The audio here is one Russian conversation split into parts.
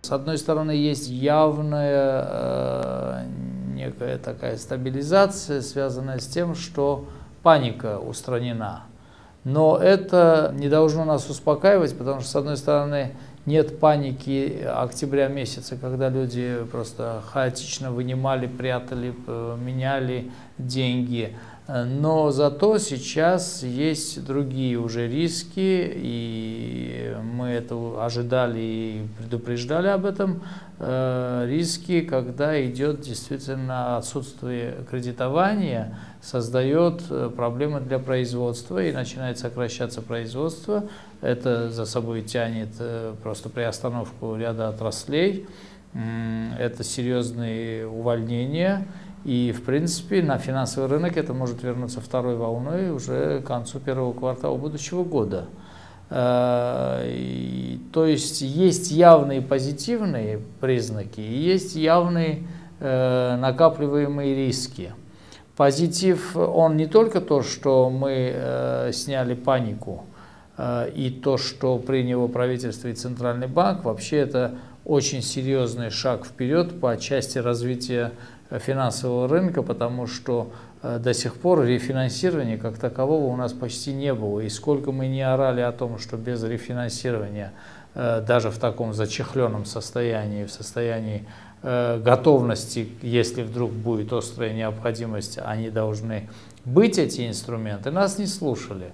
С одной стороны, есть явная некая такая стабилизация, связанная с тем, что паника устранена. Но это не должно нас успокаивать, потому что, с одной стороны, нет паники октября месяца, когда люди просто хаотично вынимали, прятали, меняли деньги. Но зато сейчас есть другие уже риски, и мы это ожидали и предупреждали об этом. Риски, когда идет действительно отсутствие кредитования, создает проблемы для производства и начинает сокращаться производство. Это за собой тянет просто приостановку ряда отраслей, это серьезные увольнения. И, в принципе, на финансовый рынок это может вернуться второй волной уже к концу первого квартала будущего года. То есть есть явные позитивные признаки и есть явные накапливаемые риски. Позитив, он не только то, что мы сняли панику, и то, что принял правительство и Центральный банк, вообще это очень серьезный шаг вперед по части развития финансового рынка, потому что до сих пор рефинансирования как такового у нас почти не было. И сколько мы не орали о том, что без рефинансирования, даже в таком зачехленном состоянии, в состоянии готовности, если вдруг будет острая необходимость, они должны быть, эти инструменты, нас не слушали.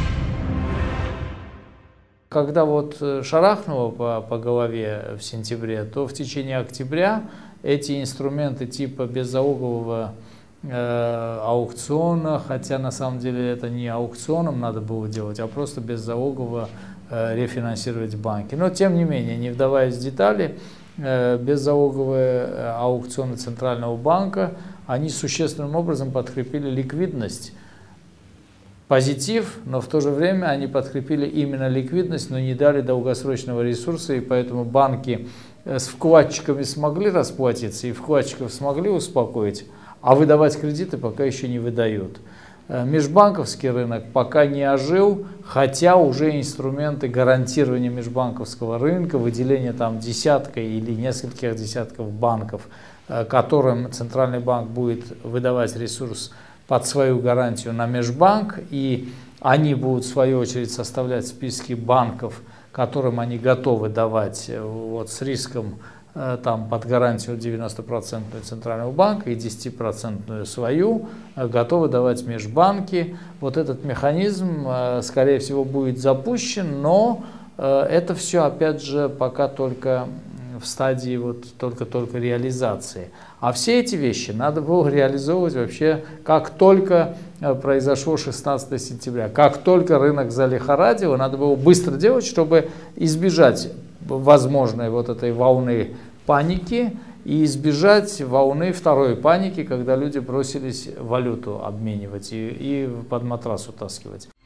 Когда вот шарахнуло по голове в сентябре, то в течение октября эти инструменты типа беззалогового аукциона, хотя на самом деле это не аукционом надо было делать, а просто беззалогово рефинансировать банки. Но тем не менее, не вдаваясь в детали, беззалоговые аукционы Центрального банка, они существенным образом подкрепили ликвидность. Позитив, но в то же время они подкрепили именно ликвидность, но не дали долгосрочного ресурса, и поэтому банки с вкладчиками смогли расплатиться и вкладчиков смогли успокоить, а выдавать кредиты пока еще не выдают. Межбанковский рынок пока не ожил, хотя уже инструменты гарантирования межбанковского рынка, выделения там десятка или нескольких десятков банков, которым Центральный банк будет выдавать ресурс под свою гарантию на межбанк, и они будут в свою очередь составлять списки банков, которым они готовы давать вот, с риском там, под гарантию 90% Центрального банка и 10% свою, готовы давать межбанки. Вот этот механизм, скорее всего, будет запущен, но это все, опять же, пока только в стадии вот только реализации. А все эти вещи надо было реализовывать вообще, как только произошло 16 сентября. Как только рынок залихорадил, надо было быстро делать, чтобы избежать возможной вот этой волны паники и избежать волны второй паники, когда люди бросились валюту обменивать и под матрас утаскивать.